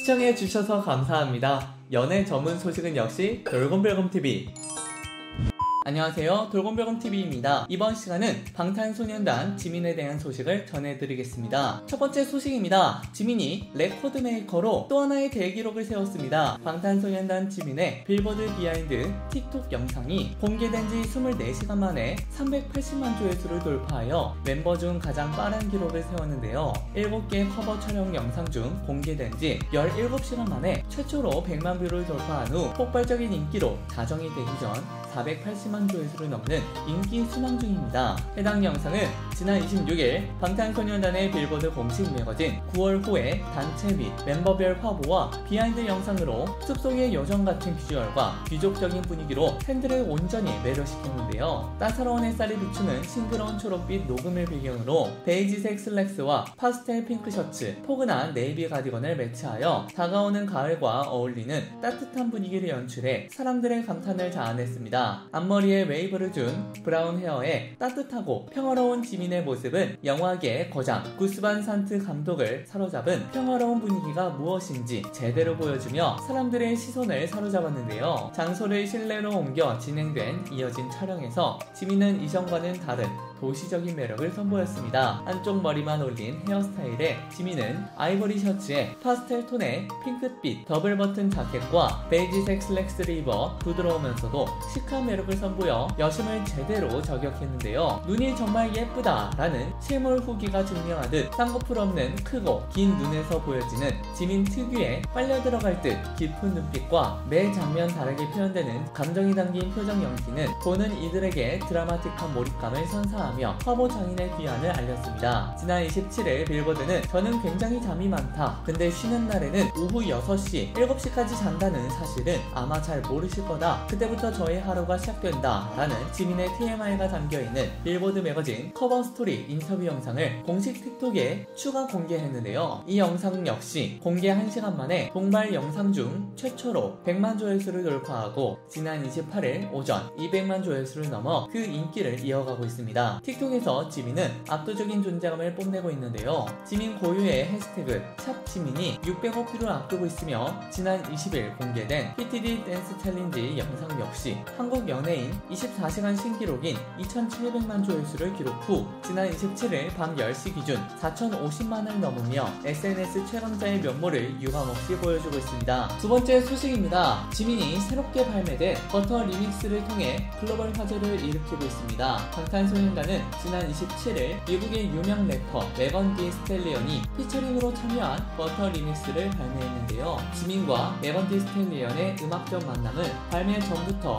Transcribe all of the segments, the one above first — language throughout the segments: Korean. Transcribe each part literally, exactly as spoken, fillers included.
시청해주셔서 감사합니다. 연애 전문 소식은 역시 돌곰별곰티비. 안녕하세요, 돌곰별곰티비입니다. 이번 시간은 방탄소년단 지민에 대한 소식을 전해드리겠습니다. 첫 번째 소식입니다. 지민이 레코드 메이커로 또 하나의 대기록을 세웠습니다. 방탄소년단 지민의 빌보드 비하인드 틱톡 영상이 공개된 지 이십사 시간 만에 삼백팔십만 조회수를 돌파하여 멤버 중 가장 빠른 기록을 세웠는데요. 일곱 개 커버 촬영 영상 중 공개된 지 십칠 시간 만에 최초로 백만 뷰를 돌파한 후 폭발적인 인기로 자정이 되기 전 사백팔십만 조회수를 넘는 인기 순항 중입니다. 해당 영상은 지난 이십육 일 방탄소년단의 빌보드 공식 매거진 구월 호의 단체 및 멤버별 화보와 비하인드 영상으로 숲속의 요정 같은 비주얼과 귀족적인 분위기로 팬들을 온전히 매료시켰는데요. 따사로운 햇살이 비추는 싱그러운 초록빛 녹음을 배경으로 베이지색 슬랙스와 파스텔 핑크 셔츠, 포근한 네이비 가디건을 매치하여 다가오는 가을과 어울리는 따뜻한 분위기를 연출해 사람들의 감탄을 자아냈습니다. 앞머리에 웨이브를 준 브라운 헤어에 따뜻하고 평화로운 지민의 모습은 영화계의 거장 구스 반 산트 감독을 사로잡은 평화로운 분위기가 무엇인지 제대로 보여주며 사람들의 시선을 사로잡았는데요. 장소를 실내로 옮겨 진행된 이어진 촬영에서 지민은 이전과는 다른 도시적인 매력을 선보였습니다. 한쪽 머리만 올린 헤어스타일에 지민은 아이보리 셔츠에 파스텔 톤의 핑크빛 더블 버튼 자켓과 베이지색 슬랙스를 입어 부드러우면서도 시크한 매력을 선보여 여심을 제대로 저격했는데요. 눈이 정말 예쁘다 라는 실물 후기가 증명하듯 쌍꺼풀 없는 크고 긴 눈에서 보여지는 지민 특유의 빨려 들어갈 듯 깊은 눈빛과 매 장면 다르게 표현되는 감정이 담긴 표정 연기는 보는 이들에게 드라마틱한 몰입감을 선사합니다. 화보 장인의 귀환을 알렸습니다. 지난 이십칠 일 빌보드는 저는 굉장히 잠이 많다. 근데 쉬는 날에는 오후 여섯 시, 일곱 시까지 잔다는 사실은 아마 잘 모르실 거다. 그때부터 저의 하루가 시작된다. 라는 지민의 티엠아이가 담겨있는 빌보드 매거진 커버 스토리 인터뷰 영상을 공식 틱톡에 추가 공개했는데요. 이 영상 역시 공개 한 시간 만에 동발 영상 중 최초로 백만 조회수를 돌파하고 지난 이십팔 일 오전 이백만 조회수를 넘어 그 인기를 이어가고 있습니다. 틱톡에서 지민은 압도적인 존재감을 뽐내고 있는데요. 지민 고유의 해시태그 샵지민이 육백억 뷰를 앞두고 있으며 지난 이십 일 공개된 피티디 댄스 챌린지 영상 역시 한국 연예인 이십사 시간 신기록인 이천칠백만 조회수를 기록 후 지난 이십칠 일 밤 열 시 기준 사천오십만을 넘으며 에스엔에스 최강자의 면모를 유감없이 보여주고 있습니다. 두 번째 소식입니다. 지민이 새롭게 발매된 버터 리믹스를 통해 글로벌 화제를 일으키고 있습니다. 방탄소년단은 지난 이십칠 일 미국의 유명 래퍼 메건 디 스텔리언이 피처링으로 참여한 버터 리믹스를 발매했는데요. 지민과 메건 디 스텔리언의 음악적 만남은 발매 전부터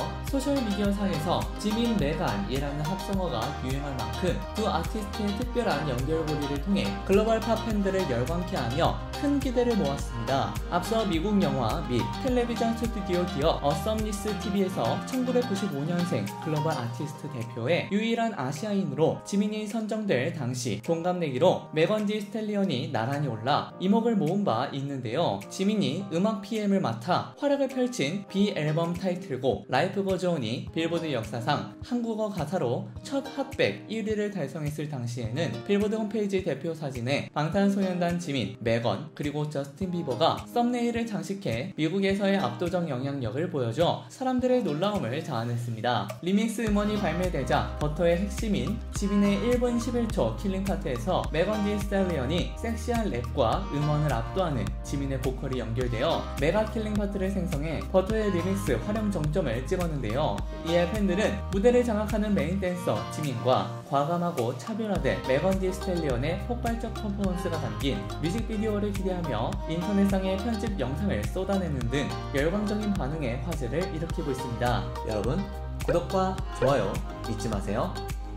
소셜미디어상에서 지민 메간이라는 합성어가 유행할 만큼 두 아티스트의 특별한 연결고리를 통해 글로벌 팝 팬들을 열광케 하며 큰 기대를 모았습니다. 앞서 미국 영화 및 텔레비전 스튜디오 기업 어썸니스 티비에서 천구백구십오 년생 글로벌 아티스트 대표의 유일한 아시아인으로 지민이 선정될 당시 동갑내기로 메건 디 스텔리언이 나란히 올라 이목을 모은 바 있는데요. 지민이 음악 피엠을 맡아 활약을 펼친 비 앨범 타이틀곡 라이프 버전이 빌보드 역사상 한국어 가사로 첫 핫백 일 위를 달성했을 당시에는 빌보드 홈페이지 대표 사진에 방탄소년단 지민, 메건 그리고 저스틴 비버가 썸네일을 장식해 미국에서의 압도적 영향력을 보여줘 사람들의 놀라움을 자아냈습니다. 리믹스 음원이 발매되자 버터의 핵심인 지민의 일 분 십일 초 킬링 파트에서 메건 디 스텔리언이 섹시한 랩과 음원을 압도하는 지민의 보컬이 연결되어 메가 킬링 파트를 생성해 버터의 리믹스 활용 정점을 찍었는데요. 이에 팬들은 무대를 장악하는 메인 댄서 지민과 과감하고 차별화된 메건 디 스텔리언의 폭발적 퍼포먼스가 담긴 뮤직비디오를 기대하며 인터넷상의 편집 영상을 쏟아내는 등 열광적인 반응에 화제를 일으키고 있습니다. 여러분 구독과 좋아요 잊지 마세요.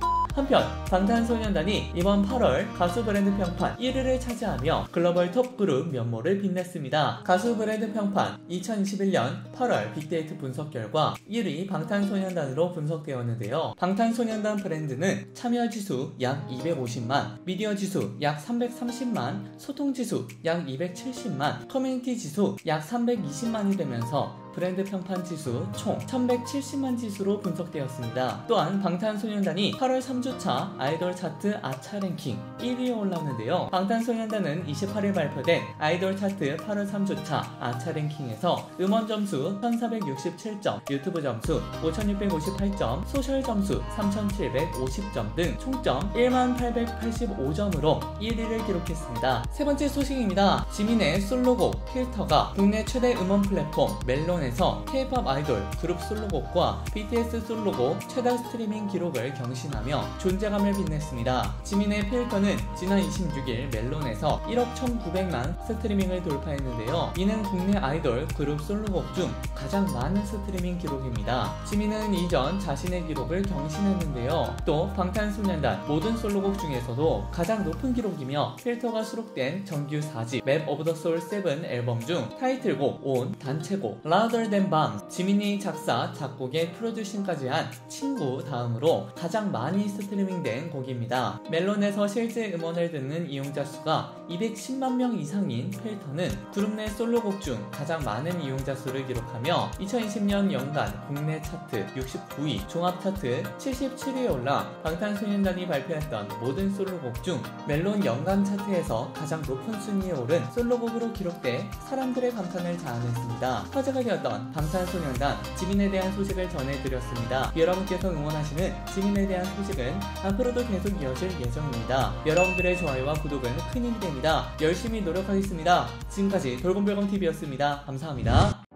한편 방탄소년단이 이번 팔월 가수 브랜드 평판 일 위를 차지하며 글로벌 톱 그룹 면모를 빛냈습니다. 가수 브랜드 평판 이천이십일 년 팔월 빅데이터 분석 결과 일 위 방탄소년단으로 분석되었는데요. 방탄소년단 브랜드는 참여 지수 약 이백오십만, 미디어 지수 약 삼백삼십만, 소통 지수 약 이백칠십만, 커뮤니티 지수 약 삼백이십만이 되면서 브랜드 평판 지수 총 천백칠십만 지수로 분석되었습니다. 또한 방탄소년단이 팔월 삼 주차 아이돌 차트 아차 랭킹 일 위에 올라오는데요. 방탄소년단은 이십팔일 발표된 아이돌 차트 팔월 삼 주차 아차 랭킹에서 음원 점수 천사백육십칠 점, 유튜브 점수 오천육백오십팔 점, 소셜 점수 삼천칠백오십 점 등 총점 일만 팔백팔십오 점으로 일 위를 기록했습니다. 세 번째 소식입니다. 지민의 솔로곡 필터가 국내 최대 음원 플랫폼 멜론에서 K-팝 아이돌 그룹 솔로곡과 비티에스 솔로곡 최다 스트리밍 기록을 경신하며 존재감을 빛냈습니다. 지민의 필터는 지난 이십육일 멜론에서 일억 천구백만 스트리밍을 돌파했는데요. 이는 국내 아이돌 그룹 솔로곡 중 가장 많은 스트리밍 기록입니다. 지민은 이전 자신의 기록을 경신했는데요. 또 방탄소년단 모든 솔로곡 중에서도 가장 높은 기록이며 필터가 수록된 정규 사 집 맵 오브 더 소울 칠 앨범 중 타이틀곡 온, 단체곡 Louder Than Bomb, 지민이 작사, 작곡에 프로듀싱까지 한 친구 다음으로 가장 많이 스트리밍된 곡입니다. 멜론에서 실제 음원을 듣는 이용자 수가 이백십만 명 이상인 필터는 그룹 내 솔로곡 중 가장 많은 이용자 수를 기록하며 이천이십 년 연간 국내 차트 육십구 위, 종합 차트 칠십칠 위에 올라 방탄소년단이 발표했던 모든 솔로곡 중 멜론 연간 차트에서 가장 높은 순위에 오른 솔로곡으로 기록돼 사람들의 감탄을 자아냈습니다. 화제가 되었던 방탄소년단 지민에 대한 소식을 전해드렸습니다. 여러분께서 응원하시는 지민에 대한 소식은 앞으로도 계속 이어질 예정입니다. 여러분들의 좋아요와 구독은 큰 힘이 됩니다. 열심히 노력하겠습니다. 지금까지 돌곰별곰티비였습니다. 감사합니다.